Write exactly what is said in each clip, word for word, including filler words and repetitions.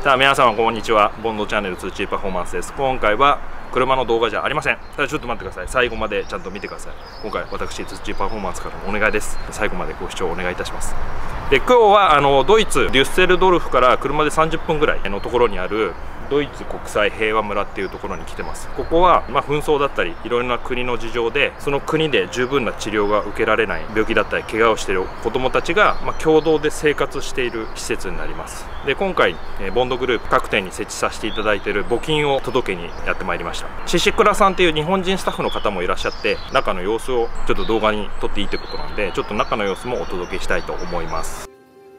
さあ皆様こんにちは。ボンドチャンネル通知パフォーマンスです。今回は車の動画じゃありません。ただちょっと待ってください。最後までちゃんと見てください。今回私通知パフォーマンスからのお願いです。最後までご視聴お願いいたします。で今日はあのドイツデュッセルドルフから車でさんじゅっぷんぐらいのところにあるドイツ国際平和村っていうところに来てます。ここは、まあ、紛争だったりいろいろな国の事情でその国で十分な治療が受けられない病気だったり怪我をしている子どもたちが、まあ、共同で生活している施設になります。で今回ボンドグループ各店に設置させていただいている募金を届けにやってまいりました。シシクラさんっていう日本人スタッフの方もいらっしゃって中の様子をちょっと動画に撮っていいってことなんでちょっと中の様子もお届けしたいと思います。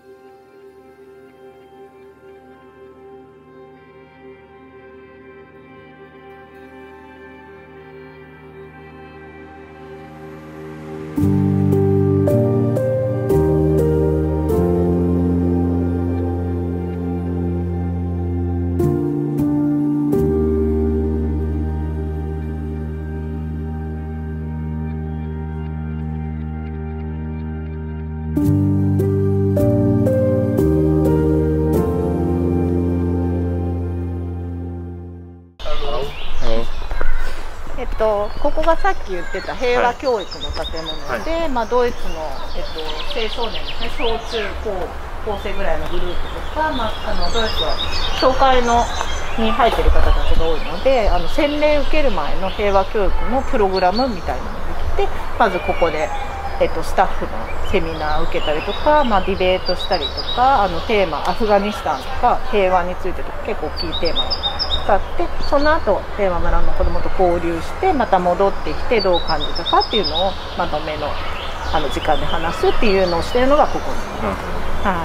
えっと、ここがさっき言ってた平和教育の建物で、はいはい、まあ、ドイツの、えっと、青少年ですね、小中高高生ぐらいのグループとか、まあ、あのドイツは教会のに入ってる方たちが多いので、あの洗礼受ける前の平和教育のプログラムみたいなのができて、まずここで、えっと、スタッフのセミナーを受けたりとか、まあ、ディベートしたりとか、あのテーマアフガニスタンとか平和についてとか結構大きいテーマを使って、その後平和村の子どもと交流してまた戻ってきてどう感じたかっていうのをまとめのあの時間で話すっていうのをしているのがここに、うん、はい、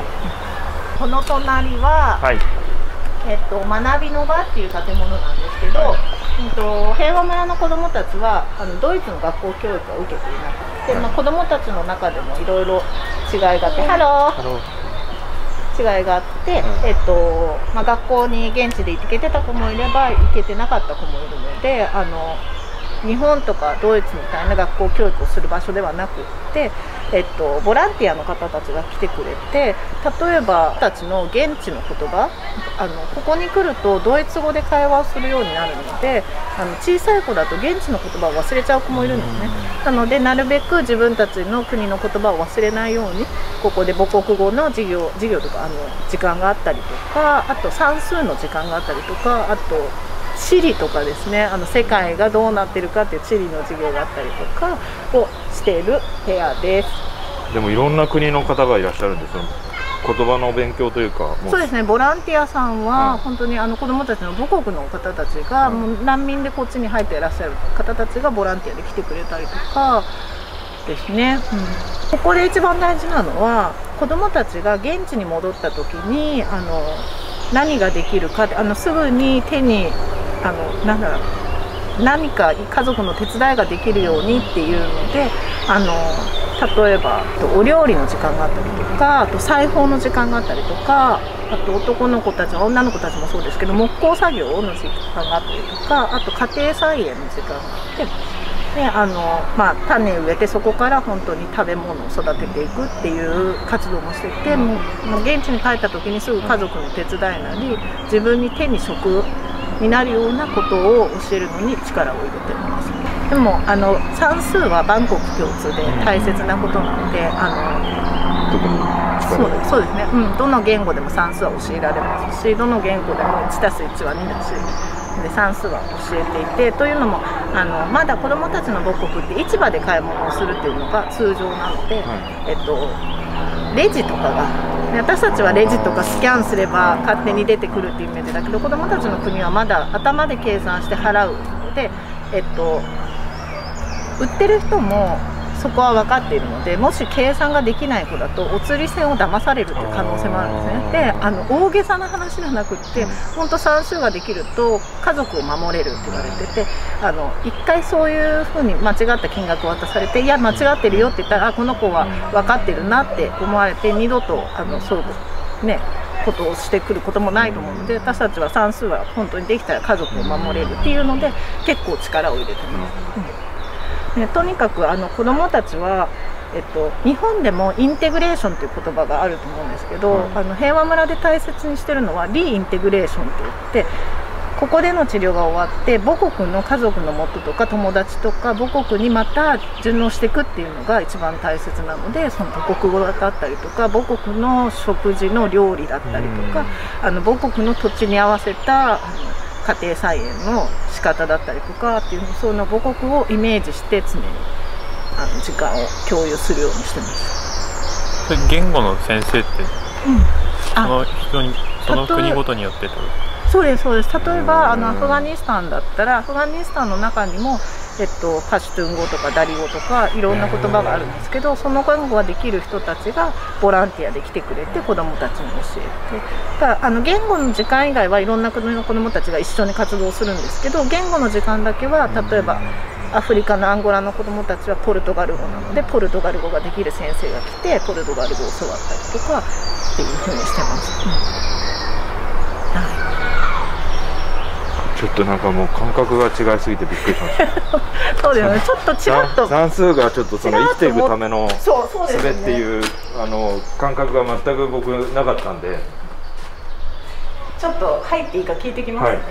この隣は、はい、えっと、学びの場っていう建物なんですけど、はい、えっと、平和村の子どもたちはあのドイツの学校教育を受けていなくて、はい、まあ、子どもたちの中でもいろいろ違いがあって、ハロー違いがあって、うん、えっとまあ、学校に現地で行けてた子もいれば行けてなかった子もいるので、あの日本とかドイツみたいな学校教育をする場所ではなくって、えっと、ボランティアの方たちが来てくれて、例えばたちの現地の言葉、あのここに来るとドイツ語で会話をするようになるので、あの小さい子だと現地の言葉を忘れちゃう子もいるんですね。なのでなるべく自分たちの国の言葉を忘れないようにここで母国語の授業授業とかあの時間があったりとか、あと算数の時間があったりとか、あと地理とかですね、あの世界がどうなってるかっていう地理の授業があったりとかをしている部屋です。 でもいろんな国の方がいらっしゃるんですよ。言葉の勉強というか。 そうですね、ボランティアさんは本当にあの子どもたちの母国の方たちが、うん、もう難民でこっちに入っていらっしゃる方たちがボランティアで来てくれたりとかですね、うん、ここで一番大事なのは子どもたちが現地に戻った時にあの何ができるか、あのすぐに手にあのなんだろう、何か家族の手伝いができるようにっていうので、あの例えばお料理の時間があったりとか、あと裁縫の時間があったりとか、あと男の子たち女の子たちもそうですけど木工作業の時間があったりとか、あと家庭菜園の時間があって、であの、まあ、種植えてそこから本当に食べ物を育てていくっていう活動もしていて、もうもう現地に帰った時にすぐ家族の手伝いなり自分に手に職になるようなことを教えるのに力を入れてます。でもあの算数は万国共通で大切なことなので、あの特にそうです、そうですね、うん、どの言語でも算数は教えられますし、どの言語でも いちたすいち はにだしで算数は教えていて、というのもあのまだ子どもたちの母国って市場で買い物をするっていうのが通常なので、はい、えっと、レジとかが私たちはレジとかスキャンすれば勝手に出てくるっていうイメージだけど、子どもたちの国はまだ頭で計算して払うので、えっと、売ってる人もそこは分かっているので、もし計算ができない子だとお釣り銭を騙されるという可能性もあるんですね。であの大げさな話じゃなくって本当算数ができると家族を守れるって言われてて、あの一回そういうふうに間違った金額を渡されて、いや間違ってるよって言ったら、あこの子は分かってるなって思われて二度とあのそうねことをしてくることもないと思うので、私たちは算数は本当にできたら家族を守れるっていうので結構力を入れてます。うんね、とにかくあの子どもたちはえっと、日本でもインテグレーションという言葉があると思うんですけど、はい、あの平和村で大切にしてるのはリインテグレーションといって、ここでの治療が終わって母国の家族の元とか友達とか母国にまた順応していくっていうのが一番大切なので、その母国語だったりとか母国の食事の料理だったりとか、あの母国の土地に合わせたあの家庭菜園の仕方だったりとかっていう、その母国をイメージして常にあの時間を共有するようにしてます。 それ言語の先生って、うん、その人にその国ごとによってと。 そうですそうです。例えばあのアフガニスタンだったらアフガニスタンの中にも、えっと、パシュトゥン語とかダリ語とかいろんな言葉があるんですけど、その言語ができる人たちがボランティアで来てくれて子どもたちに教えて、だからあの言語の時間以外はいろんな国の子どもたちが一緒に活動するんですけど、言語の時間だけは例えばアフリカのアンゴラの子どもたちはポルトガル語なのでポルトガル語ができる先生が来てポルトガル語を教わったりとかっていうふうにしてます。うん、はい。 ちょっとなんかもう感覚が違いすぎてびっくりしました。 そうだよね。ちょっとちらっと算数がちょっとその生きていくための術っていうあの感覚が全く僕なかったんで、 ちょっと入っていいか聞いてきますね。はい、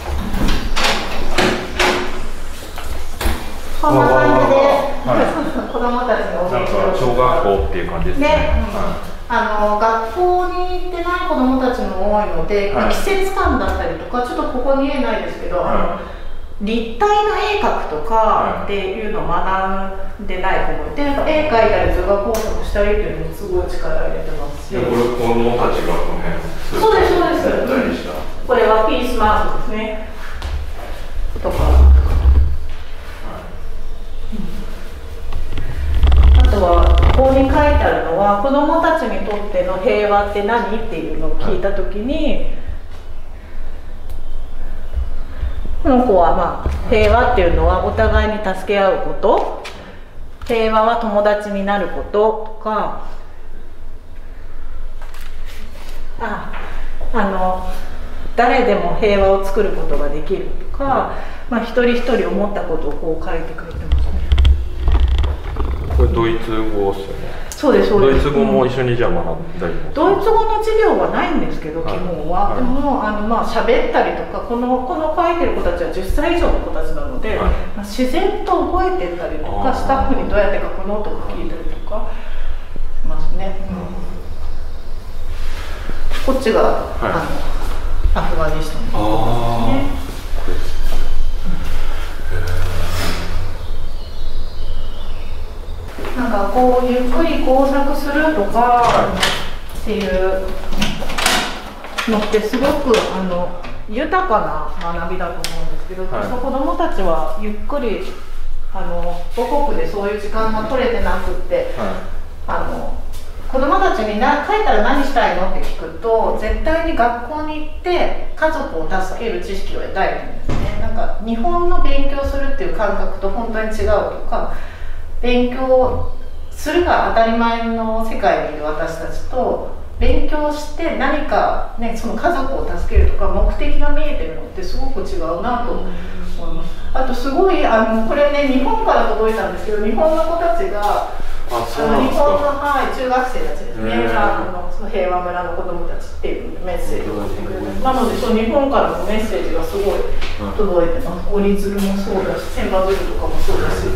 こんな感じで、はい、子供たちのなんか小学校っていう感じですね。ね、はい、 あの学校に行ってない子どもたちも多いので、はい、季節感だったりとかちょっとここに言えないですけど、はい、立体の絵描くとかっていうのを学んでない子もいて、なんか絵描いたり図画工作したりっていうのにすごい力入れてますし、 これ子どもたちがこの辺そうですそうです、これはピースマークですねとか、あとはここに書いてあるのは子どもたちにとっての平和って何っていうのを聞いたときに、この子はまあ平和っていうのはお互いに助け合うこと、平和は友達になることとか、ああの誰でも平和を作ることができるとか、まあ、一人一人思ったことをこう書いてくれてますね。 これドイツ語ですよね。 そうですそうです。 ドイツ語も一緒にじゃあ学んだりも、うん、 ドイツ語の授業はないんですけど、基本は、はい、でもあのまあ喋ったりとか、このこの書いてる子たちはじゅっさい以上の子たちなので、はい、まあ、自然と覚えてったりとか、スタッフにどうやって書くのとか聞いたりとかしますね。うん、こっちが、はい、あのアフガニスタンの子ですね。なんかこうゆっくり工作するとかっていうのってすごくあの豊かな学びだと思うんですけど、はい、子どもたちはゆっくりあの母国でそういう時間が取れてなくって、はい、あの子どもたちにな帰ったら何したいのって聞くと絶対に学校に行って家族を助ける知識を得たいんですね。なんか日本の勉強するっていう感覚と本当に違うとか、勉強するが当たり前の世界にいる私たちと勉強して何か、ね、その家族を助けるとか目的が見えてるのってすごく違うなと思います。あとすごいあのこれね日本から届いたんですけど、日本の子たちがあの日本の、はい、中学生たちですね、あのその平和村の子どもたちっていうメッセージを送ってくれて、なのでその日本からのメッセージがすごい届いてます。折り鶴もそうだし、千羽鶴とかもそうだし。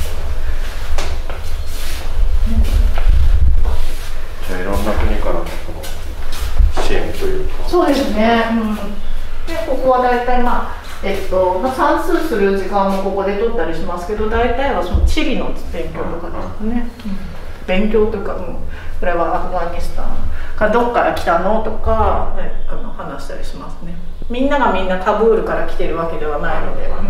じゃあいろんな国からのその支援というか。 そうですね。うん、でここは大体まあえっとまあ、算数する時間もここで取ったりしますけど、大体はその地理の勉強とかですね。うん、勉強というか、うん、これはアフガニスタンからどっから来たのとか、ね、あの話したりしますね。みんながみんなカブールから来てるわけではないので。うん、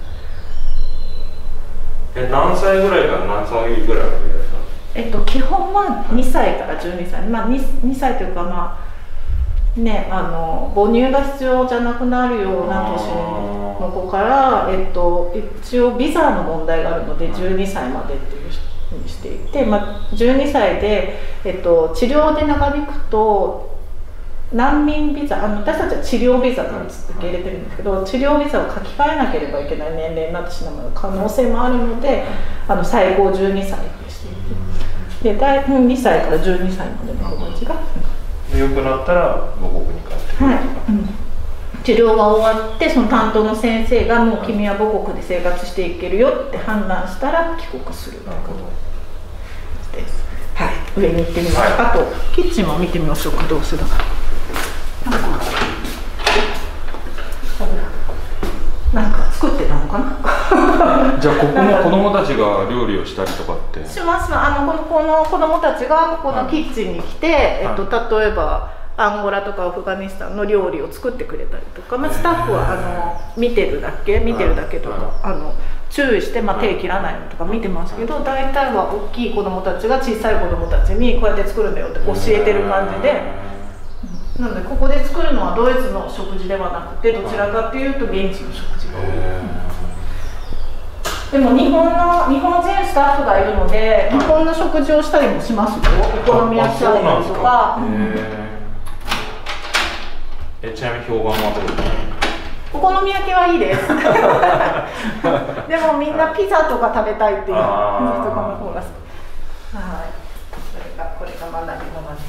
え何歳ぐらいから何歳ぐらいまでやったの？ えっと基本はにさいからじゅうにさい、まあ 2, にさいというかまあね、あの母乳が必要じゃなくなるような年の子から、えっと、一応ビザの問題があるのでじゅうにさいまでっていうふうにしていて、まあ、じゅうにさいで、えっと、治療で長引くと難民ビザ、あの私たちは治療ビザなんつって受け入れてるんですけど、治療ビザを書き換えなければいけない年齢になってしまう可能性もあるので、あの最高じゅうにさいでしていて。 でだいにさいからじゅうにさいまでの子たちが。 で良くなったら母国に帰ってくるとか、はい、うん、 治療が終わってその担当の先生がもう君は母国で生活していけるよって判断したら帰国する。なるほどです。はい、上に行ってみます。はい、あとキッチンも見てみましょうか。どうするか。なんか作ってたのかな。 じゃあここも子供たちが料理をしたりとかってします。あのこのこの子供たちがここのキッチンに来て、はい、えっと例えばアンゴラとかアフガニスタンの料理を作ってくれたりとか、まあ、スタッフはあの見てるだけ見てるだけとか、あの注意して、まあ、手切らないのとか見てますけど、大体は大きい子供たちが小さい子供たちにこうやって作るんだよって教えてる感じで。なのでここで作るのはドイツの食事ではなくて、どちらかというと現地の食事が多い。でも日本の日本人スタッフがいるので、日本の食事をしたりもしますよ。お好み焼きあったりとか。 え、ちなみに評判はどうですか？ お好み焼きはいいです。でもみんなピザとか食べたいっていう人の方が好き。はい。それがこれが学びの場です。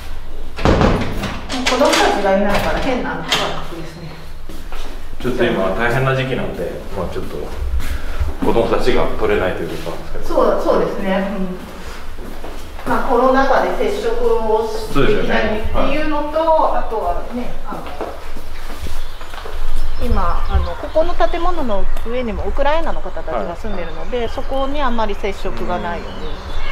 子供たちがいないから変なのが楽ですね。 ちょっと今大変な時期なんで、まあちょっと子供たちが取れないということなんですけど。 そうそうですね。うん、まあコロナ禍で接触をできないっていうのと、ね、はい、あとはね、あの今あのここの建物の上にもウクライナの方たちが住んでるので、はい、そこにあんまり接触がないように。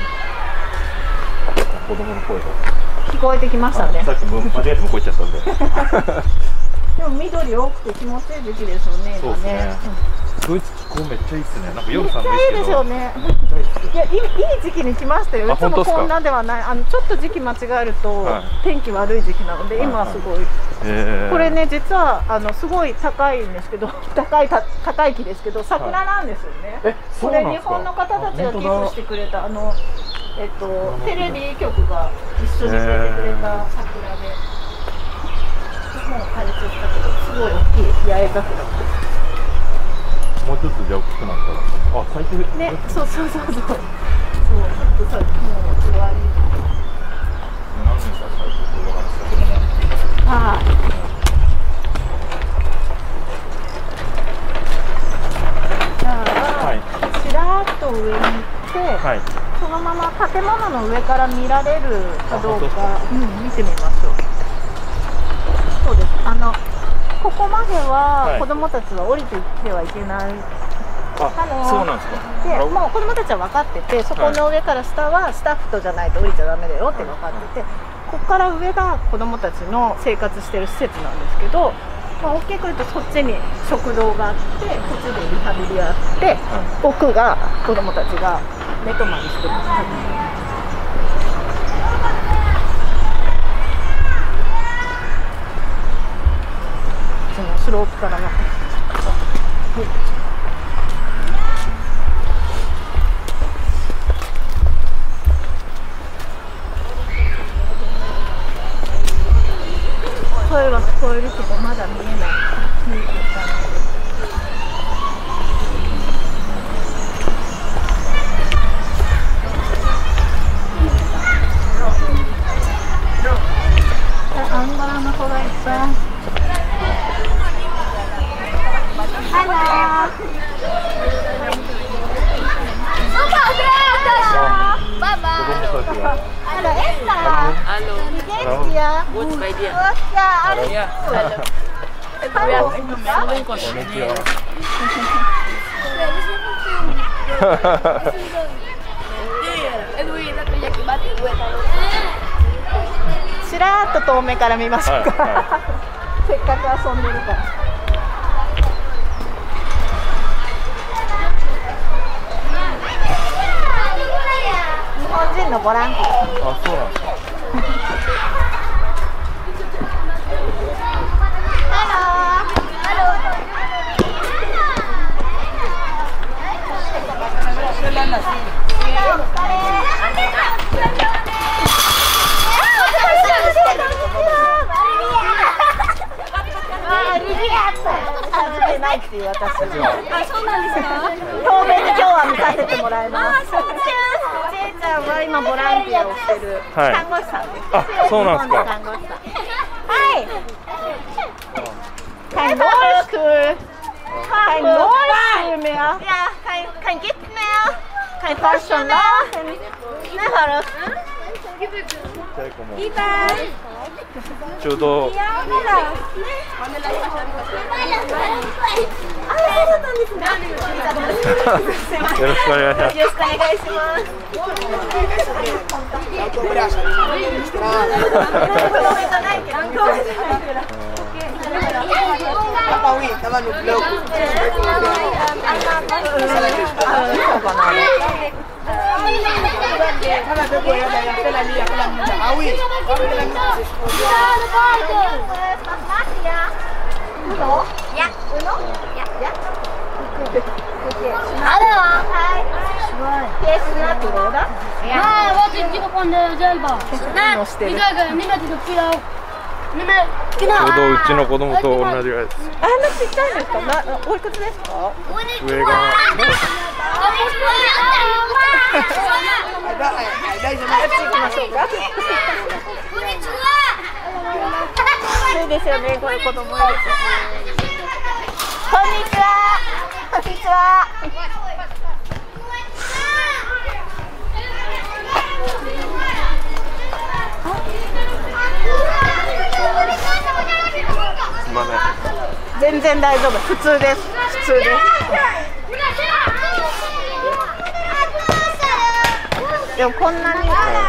子供の声が。 聞こえてきましたね。 さっき間違えて向こう行っちゃったんで。 でも緑多くて気持ちいい時期ですよね。 そうですね。ドイツ気候めっちゃいいですね。なんか夜寒いですけど。めっちゃいいですよね。いや、いい、いい時期に来ましたよ。いつもこんなんではない。あのちょっと時期間違えると、はい、天気悪い時期なので、今はすごい。これね、実はあのすごい高いんですけど、高いた高い木ですけど、桜なんですよね。 はい、 これ日本の方たちが寄付してくれたあの。えっと、テレビ局が一緒に植えてくれた桜で、もう枯れちゃったけど、すごい大きい八重桜。 もうちょっとじゃあ大きくなったら、あ、咲いてるね、そうそうそうそう。そう、ちょっとさ、もう終わり。 何年か咲いてるのかな、桜なんですけど。 はい。じゃあ、はい、ちらっと上に行って。はい、そのまま建物の上から見られるかどうか、うん、見てみましょう。そうです。あのここまでは子供たちは降りていってはいけない。 あ、あのそうなんですか。 で、もう子供たちは分かってて、そこの上から下はスタッフとじゃないと降りちゃダメだよって分かってて、ここから上が子供たちの生活してる施設なんですけど、まあ、大きく言うとそっちに食堂があって、こっちでリハビリあって、はい、奥が子供たちが寝泊まりしてます。そのスロープからが。はい、声は聞こえるけどまだ見えない。アンゴラの子がいっぱい。ハロー。バイバイ。Halo Esta. Halo. Wie geht's dir? Gut, bei dir? Gut, ja, alles Ja. gut. Hallo. Hallo. ちらっと遠目から見ましょうか。はいはい、せっかく遊んでるから。日本人のボランティア。 あ、そうなんですか。初めないっていう私。あ、そうなんですか。透明に今日は見させてもらいます。 姉ちゃんは今ボランティアをしてる看護師さんです。 あ、そうなんですか。 看護師さん。はい。Kein Rollstuhl. Kein Rollstuhl mehr. Ja, kein, kein Gips mehr. Kein Fahrstuhl laufen. Ne, Harus? Bye-bye. ちょうど。 いや、ほら。よろしくお願いします。 よろしくお願いします。 Ada. Hai. Yes, not roda. Ah, wat is die van de zelba? Nah, Kijk, niemand die op kilo. Niemand. ちょうどうちの子供と同じぐらいです。 あんなちっちゃいんですか。な、おいくつですか。 上が。 そうですよね、こういう子供いる。こんにちは。こんにちは。 すみません。 全然大丈夫、普通です。普通です。でもこんなに。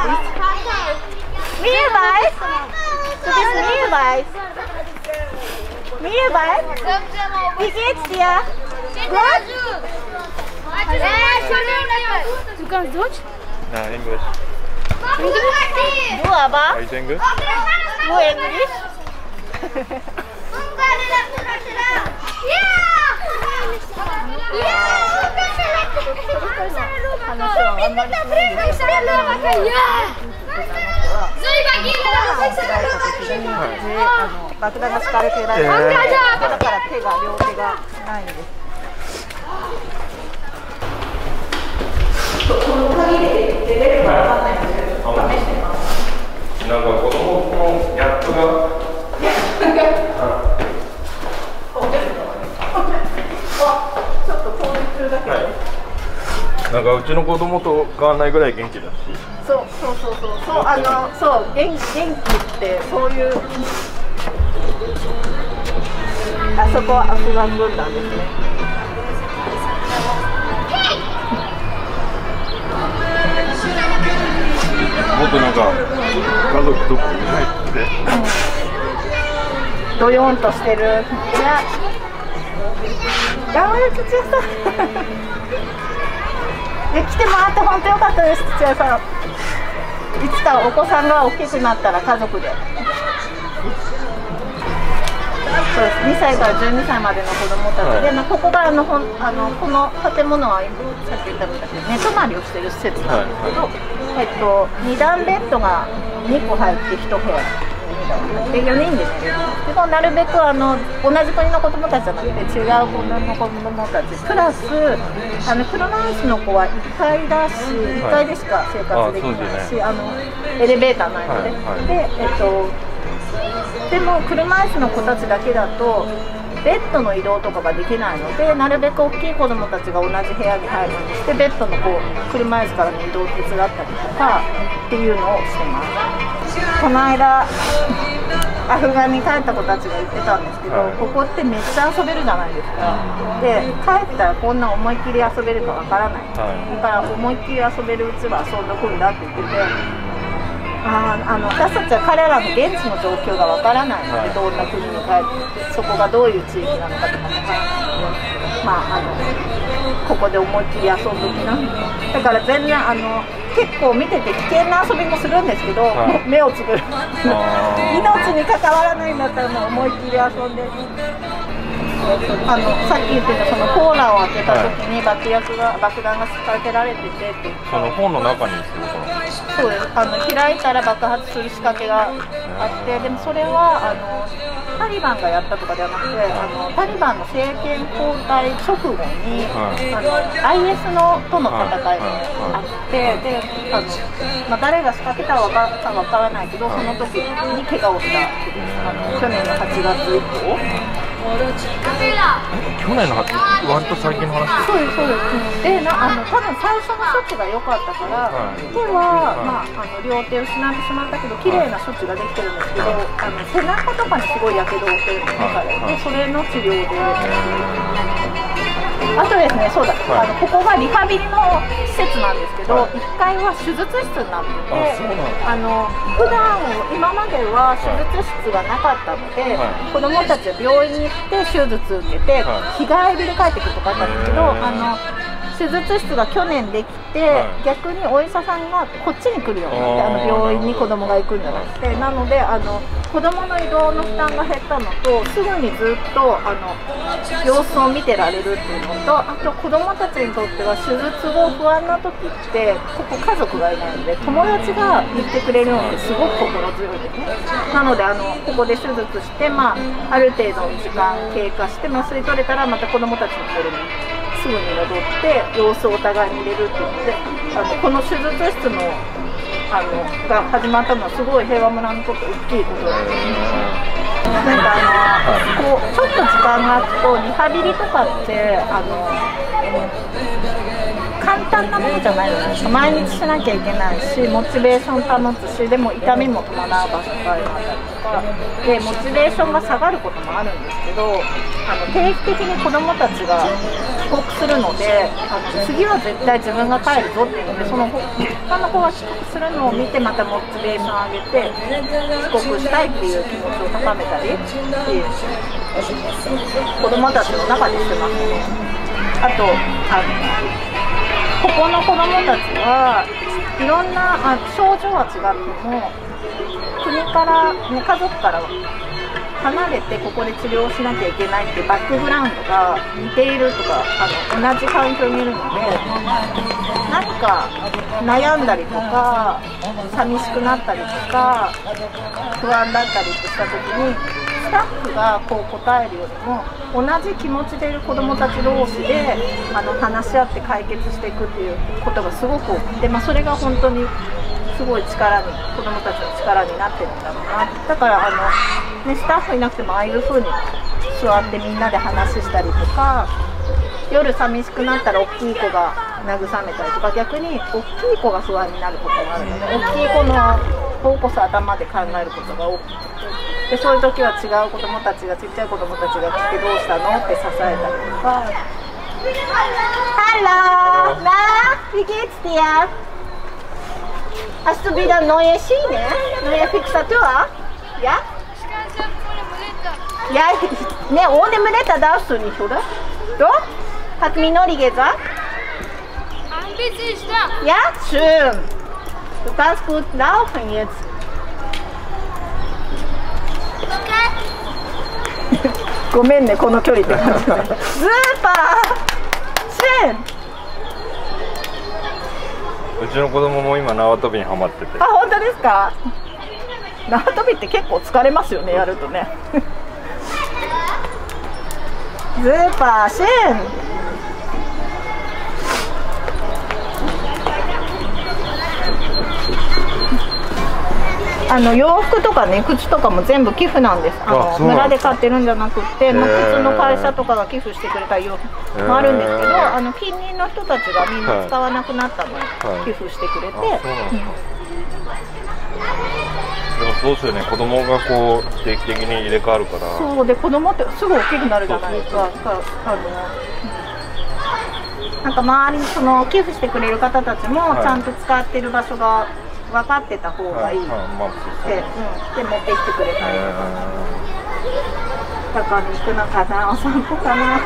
見えばい。Du bist Mehlweiß. Mehlweiß? Wie geht's dir? Gut? Du kannst Deutsch? Ja, Englisch. Du aber? Are you English? Du Englisch? Ja! 爆弾が敷かれていられる、えー、だから手が両手がないんです。この鍵で出れるかわかんないんですけど、試してます。 なんか子供のギャップが。 ちょっと当日だけど、はい、 なんかうちの子供と変わらないぐらい元気だし。 そうそうそうそうそう、あのそう元気元気ってそういう。あそこはアフガン軍団ですね。 もっとなんか家族とかに入って、 うん、ドヨーンとしてる。いや、頑張る土屋さん。で来てもらって本当良かったです、土屋さん。いつかお子さんが大きくなったら家族で。そうです。にさいからじゅうにさいまでの子供たちで、はい、まあここがあのほんあのこの建物はさっき言ったみたいに寝泊まりをしている施設なんですけど、はいはい、えっとに段ベッドがにこ入っていち部屋でよにんで寝れるんですけど、なるべくあの同じ国の子供たちじゃなくて違う国の子供たちプラスあの車椅子の子はいっかいだし、いっかいでしか生活できないし、あのエレベーターないので、はいはい、でえっとでも車椅子の子たちだけだとベッドの移動とかができないので、なるべく大きい子どもたちが同じ部屋に入るようにしてベッドのこう車椅子からの移動を手伝ったりとかっていうのをしてます。この間アフガンに帰った子たちが言ってたんですけど、はい、ここってめっちゃ遊べるじゃないですか。で帰ったらこんな思いっきり遊べるかわからない、はい、だから思いっきり遊べるうちは遊んどくんだって言ってて。ああの私たちは彼らの現地の状況がわからないので、はい、どんな国に帰ってそこがどういう地域なのかとかもわからないので、まあ、あのここで思いっきり遊ぶ気なだから全然あの結構見てて危険な遊びもするんですけど、はい、目をつぶる命に関わらないんだったらもう思いっきり遊んで、あのさっき言ってたそのコーラを開けた時に爆薬が、はい、爆弾が仕掛けられててってその本の中にってことなんですか。 そうです。あの開いたら爆発する仕掛けがあって、でもそれはあのタリバンがやったとかではなくて、あのタリバンの政権交代直後に、はい、あの アイエス のとの戦いがあって、であの、まあ、誰が仕掛けたかわかわからないけど、その時に怪我をしたあの去年のはちがつ以降。 去年の割と最近の話です。そうですそうです。で、なあの多分最初の処置が良かったから、はい、手は、はい、まああの両手を失ってしまったけど綺麗な処置ができてるんですけど、はい、あの背中とかにすごいやけどをしてるんですね、はい、でそれの治療で。あとですね、そうだ、はい、あのここがリハビリの施設なんですけど、はい、いっかいは手術室になってて、あの普段今までは手術室がなかったので、はい、子どもたちは病院に行って手術受けて、はい、日帰りで帰ってくるとかあったんですけど、あの手術室が去年できて、はい、逆にお医者さんがこっちに来るようになって、あの病院に子どもが行くんじゃなくて、なのであの子どもの移動の負担が減ったのと、すぐにずっとあの様子を見てられるっていうのと、あと子どもたちにとっては手術後不安な時ってここ家族がいないので友達が言ってくれるのってすごく心強いですね。なのであのここで手術して、まあ、ある程度の時間経過して麻酔取れたらまた子どもたちのところにすぐに戻って様子をお互いに入れるっていうので、あのこの手術室のあのが始まったのはすごい平和村にとって大きいことなんですね。なんかあのこうちょっと時間が空くとリハビリとかってあの簡単なものじゃないじゃないですか。毎日しなきゃいけないし、モチベーション保つし、でも痛みも伴う場所があったりとかで、モチベーションが下がることもあるんですけど、あの定期的に子どもたちが帰国するので、あの次は絶対自分が帰るぞっていうので、その他の子が帰国するのを見てまたモチベーション上げて帰国したいっていう気持ちを高めたりっていう子どもたちの中でしてますね。あとあのここの子どもたちはいろんなあ症状は違っても国から、ね、家族から離れてここで治療しなきゃいけないっていうバックグラウンドが似ているとか、あの同じ環境にいるので、何か悩んだりとか寂しくなったりとか不安だったりとした時にスタッフがこう答えるよりも同じ気持ちでいる子どもたち同士であの話し合って解決していくっていうことがすごく多くて、まあ、それが本当にすごい力に子どもたちの力になってるんだろうな。だからあの、ね、スタッフいなくてもああいう風に座ってみんなで話したりとか、夜寂しくなったら大きい子が慰めたりとか、逆に大きい子が不安になることがあるので、大きい子の方こそ頭で考えることが多くて、でそういう時は違う子どもたちがちっちゃい子どもたちが来てどうしたのって支えたりとか。Hallo, na, wie geht's dir? Hast du wieder neue Schiene? Neue Fixatur? Ja? Ja, ne, ohne Muletta darfst du nicht, oder? Doch? Hat Minori gesagt? Ein bisschen stark. Ja, schön. Du kannst gut laufen jetzt. ごめんね、この距離って感じで。スーパーシェン。 うちの子供も今縄跳びにハマってて。 あ、本当ですか。縄跳びって結構疲れますよね、やるとね。スーパーシェン。あの洋服とかね、靴とかも全部寄付なんです。あの村で買ってるんじゃなくて、まあ、靴の会社とかが寄付してくれた洋服もあるんですけど、あの近隣の人たちがみんな使わなくなったのを寄付してくれて、はいはい、 でもそうですよね、子供がこう定期的に入れ替わるから。 そうで、子供ってすぐ大きくなるじゃないですか。あのなんか周りにその寄付してくれる方たちもちゃんと使ってる場所が分かってた方がいいって、はいはい、まあ、で、うん、で持ってきてくれたりとか、だから行くのかな、お散歩かな。あ、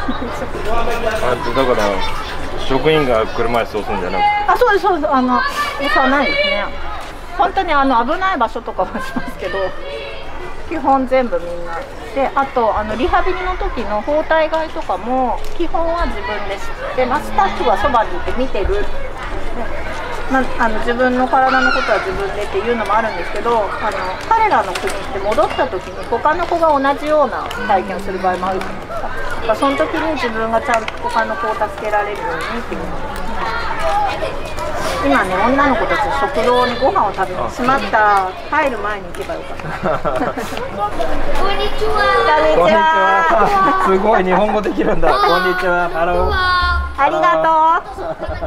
だから職員が車椅子を押すんじゃなくて、 あ、そうですそうです、あの押さないですね。本当にあの危ない場所とかはしますけど、基本全部みんなで、あとあのリハビリの時の包帯替えとかも基本は自分で知って、まあ、スタッフはそばにいて見てる。 まあ、あの自分の体のことは自分でっていうのもあるんですけど、あの彼らの国って戻った時に他の子が同じような体験をする場合もあるじゃないですか。だからその時に自分がちゃんと他の子を助けられるようにっていうので。今ね、女の子たち食堂にご飯を食べにしまった。入る前に行けばよかった。こんにちは。 すごい日本語できるんだ。こんにちは。ハロー。 ありがと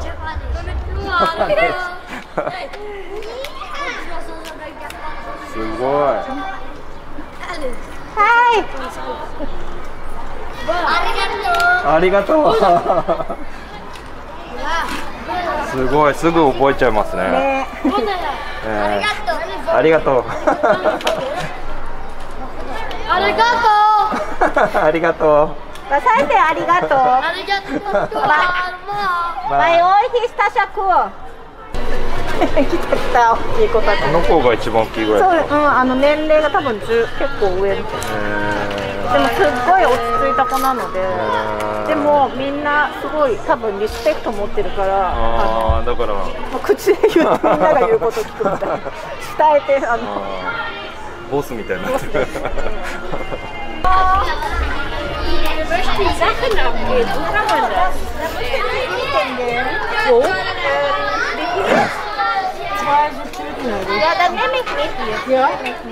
う。すごい。 はい。 ありがとう。すごい、すぐ覚えちゃいますね。ねえー、ありがとう。 ありがとう。 ありがとう。 バサイテありがとう。 ありがとう。 バイオイヒスタシャク。来た来た、大きい子たち。 この子が一番大きいぐらい。 そう、うん、あの年齢が多分じゅう、結構上みたいな。でもすっごい落ち着いた子なので。でもみんなすごい多分リスペクト持ってるから。 ああ、だから。 口で言ってみんなが言うこと聞くみたいな。伝えて、あの。 ボスみたいになってる。 Ja, dann nehme ich mit dir. Ja.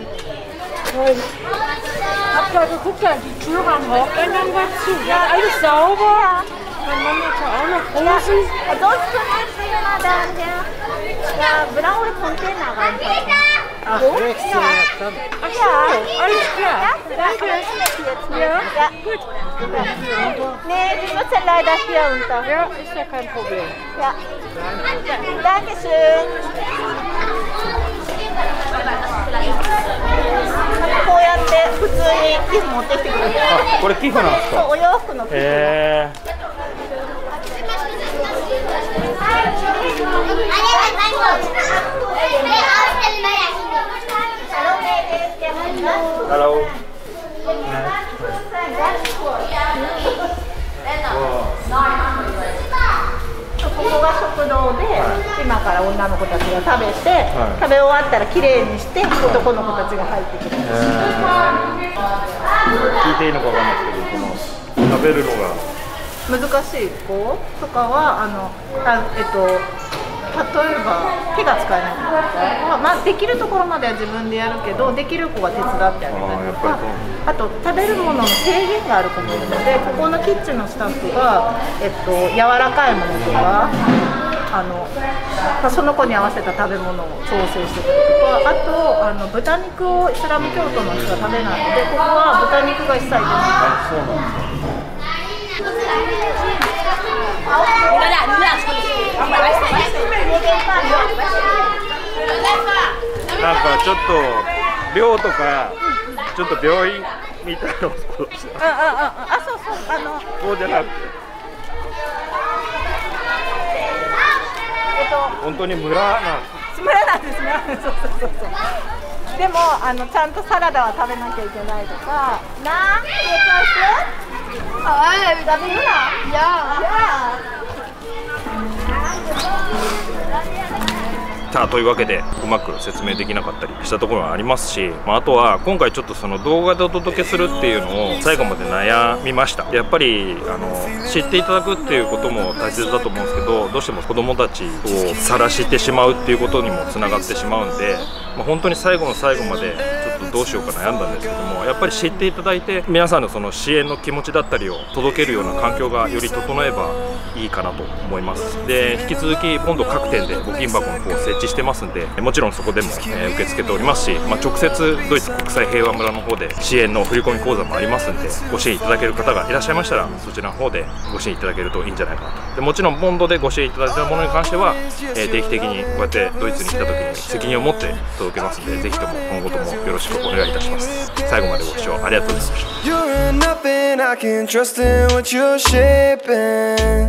Habt ihr geguckt, da die Tür am Haupteingang war zu. Ja, alles sauber. Mein Mann hat ja auch noch Hosen. Ansonsten immer dann der, der blaue Container reinpacken. Ach, so? rechts, Ja. ja. Ach so, Ja. alles klar. Ja, Danke. Jetzt mit. Ja, Ja. gut. Nee, die müssen leider hier unter. Ja, ist ja kein Problem. Ja. Dankeschön. こうやって普通に寄付持ってきてくれる。 あ、これ寄付なんですか。 そう、お洋服の寄付。 へー。ハロー。 ここが食堂で、はい、今から女の子たちが食べて、はい、食べ終わったらきれいにして男の子たちが入ってくる。 聞いていいのかわかんないですけど、この食べるのが難しい子とかはあのあえっと例えば手が使えない子とか、まあ、できるところまでは自分でやるけどできる子は手伝ってあげたりとか、あと食べるものの制限がある子もいるので、ここのキッチンのスタッフが、えっと、柔らかいものとかあの、まあ、その子に合わせた食べ物を調整してくれるとか、あとあの豚肉をイスラム教徒の人が食べないので、ここは豚肉が一切出ない。そうなんですよ。 なんかちょっと寮とかちょっと病院みたいなのを想像して。 ああああそうそうあのそうじゃなくて、 えっと本当に村なんです。 村なんですね。そうそうそうそう。でもあのちゃんとサラダは食べなきゃいけないとか。な、あ、ダメな。や。 さあというわけでうまく説明できなかったりしたところがありますし、まあ、あとは今回ちょっとその動画でお届けするっていうのを最後まで悩みました。やっぱりあの知っていただくっていうことも大切だと思うんですけど、どうしても子どもたちを晒してしまうっていうことにもつながってしまうんで、まあ、本当に最後の最後までちょっとどうしようか悩んだんですけども、やっぱり知っていただいて皆さんのその支援の気持ちだったりを届けるような環境がより整えばいいかなと思います。で引き続き今度各店で募金箱の方を設置してますんで、もちろんそこでも、えー、受け付けておりますし、まあ、直接ドイツ国際平和村の方で支援の振込口座もありますんで、ご支援いただける方がいらっしゃいましたらそちらの方でご支援いただけるといいんじゃないかなと。でもちろんボンドでご支援いただいたものに関しては、えー、定期的にこうやってドイツに来た時に責任を持って届けますので、ぜひとも今後ともよろしくお願いいたします。最後までご視聴ありがとうございました。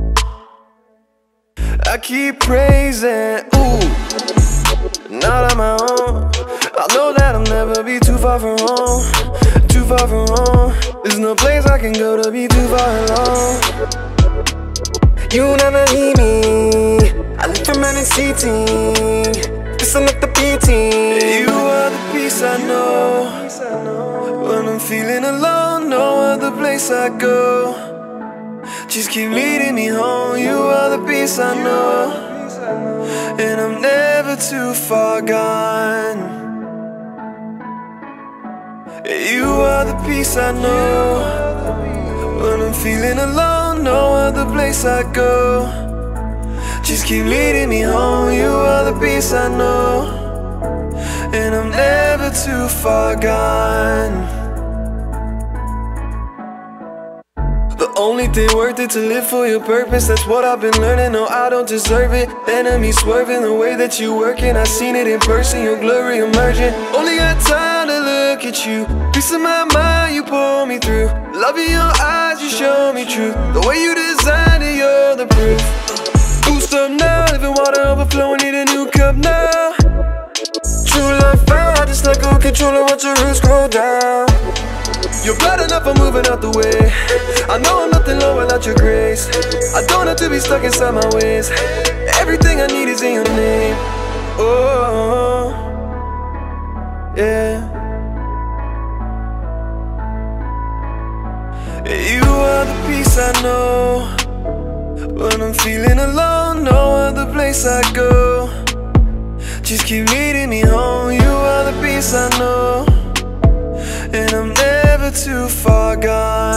I keep praising, ooh, not on my own. I know that I'll never be too far from home, too far from home. There's no place I can go to be too far alone. You never leave me. traumatic seating. Listen up the beating. You are the peace I know. When I'm feeling alone, no other place I go. Just keep leading me home. You are the peace I know, and I'm never too far gone. You are the peace I know. When I'm feeling alone, no other place I go. Just keep leading me home. You are the peace I know, and I'm never too far gone. The only thing worth it to live for your purpose. That's what I've been learning. No, I don't deserve it. Enemies swerving the way that you working. I seen it in person, your glory emerging. Only got time to look at you. Peace of my mind, you pull me through. Love in your eyes, you show me truth. The way you designed it, you're the proof. Boost up now, living water overflowing, need a new cup now. True love found, just let go, controlling, watch your roots grow down. You're bad enough, I'm moving out the way. I know I'm nothing low without your grace. I don't have to be stuck inside my ways. Everything I need is in your name. Oh, yeah. You are the peace I know. When I'm feeling alone, no other place I go. Just keep leading me home. You are the peace I know, and I'm never too far gone.